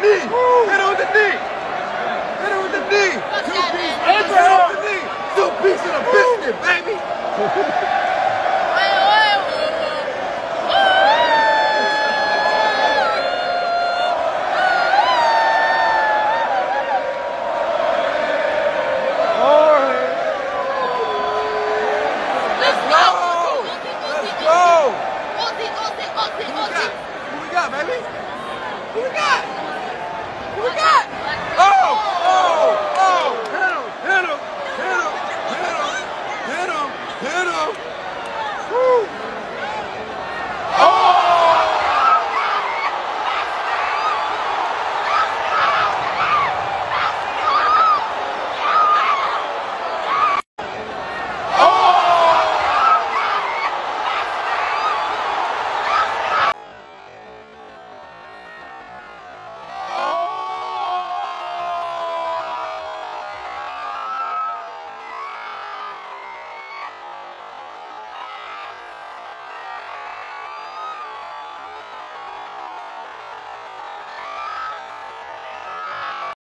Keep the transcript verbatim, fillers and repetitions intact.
knee. Hit her with the knee. Hit her with the knee. Two piece. Hit her with the knee. Two piece of the biscuit, baby. Baby. Who we got? Who we got? Oh! Oh! Oh! Hit him! Hit him! Hit him! Hit him! Hit him! Hit him! Woo!